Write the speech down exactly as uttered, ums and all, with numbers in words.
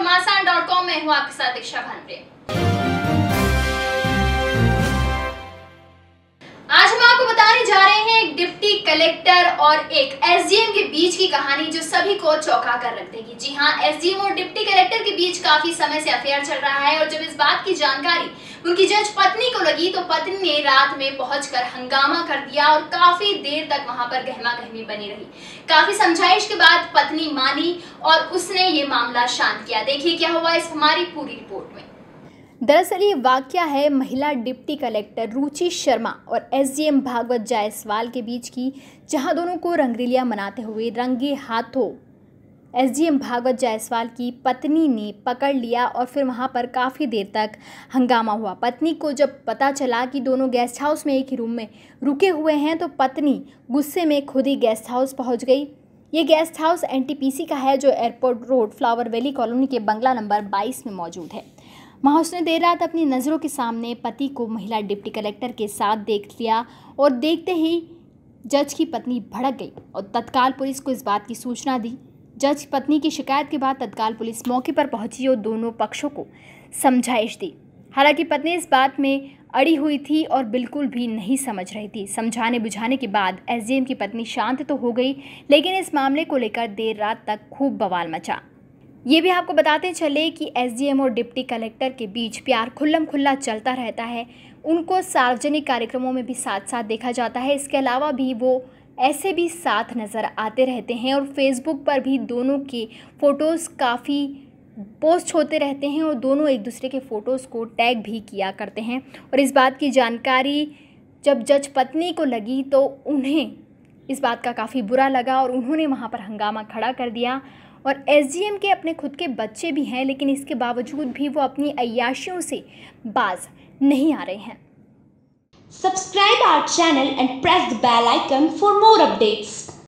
घमासान dot com में हूँ आपके साथ दीक्षा भानप्रिय। आज हम आपको बताने जा रहे हैं एक डिप्टी कलेक्टर और एक एसडीएम के बीच की कहानी जो सभी को चौंका कर रख देगी। जी हाँ, एसडीएम और डिप्टी कलेक्टर के बीच काफी समय से अफेयर चल रहा है और जब इस बात की जानकारी उनकी जज पत्नी को लगी तो पत्नी ने रात में पहुंचकर हंगामा कर दिया और काफी देर तक वहां पर गहमा गहमी बनी रही। काफी समझाइश के बाद पत्नी मानी और उसने ये मामला शांत किया। देखिए क्या हुआ इस हमारी पूरी रिपोर्ट में। दरअसल ये वाकया है महिला डिप्टी कलेक्टर रुचि शर्मा और एसडीएम भागवत जायसवाल के बीच की, जहां दोनों को रंगरेलियां मनाते हुए रंगे हाथों एसडीएम भागवत जायसवाल की पत्नी ने पकड़ लिया और फिर वहां पर काफ़ी देर तक हंगामा हुआ। पत्नी को जब पता चला कि दोनों गेस्ट हाउस में एक ही रूम में रुके हुए हैं तो पत्नी गुस्से में खुद ही गेस्ट हाउस पहुंच गई। ये गेस्ट हाउस एनटीपीसी का है जो airport road flower valley colony के बंगला नंबर बाईस में मौजूद है। वहाँ उसने देर रात अपनी नज़रों के सामने पति को महिला डिप्टी कलेक्टर के साथ देख लिया और देखते ही जज की पत्नी भड़क गई और तत्काल पुलिस को इस बात की सूचना दी। जज की पत्नी की शिकायत के बाद तत्काल पुलिस मौके पर पहुंची और दोनों पक्षों को समझाइश दी। हालांकि पत्नी इस बात में अड़ी हुई थी और बिल्कुल भी नहीं समझ रही थी। समझाने बुझाने के बाद एसडीएम की पत्नी शांत तो हो गई, लेकिन इस मामले को लेकर देर रात तक खूब बवाल मचा। ये भी आपको बताते चले कि एसडीएम और डिप्टी कलेक्टर के बीच प्यार खुल्लम खुल्ला चलता रहता है। उनको सार्वजनिक कार्यक्रमों में भी साथ साथ देखा जाता है। इसके अलावा भी वो ऐसे भी साथ नज़र आते रहते हैं और फेसबुक पर भी दोनों के फ़ोटोज़ काफ़ी पोस्ट होते रहते हैं और दोनों एक दूसरे के फ़ोटोज़ को टैग भी किया करते हैं। और इस बात की जानकारी जब जज पत्नी को लगी तो उन्हें इस बात का काफ़ी बुरा लगा और उन्होंने वहाँ पर हंगामा खड़ा कर दिया। और एसडीएम के अपने खुद के बच्चे भी हैं, लेकिन इसके बावजूद भी वो अपनी अय्याशियों से बाज नहीं आ रहे हैं। Subscribe our channel and press the bell icon for more updates.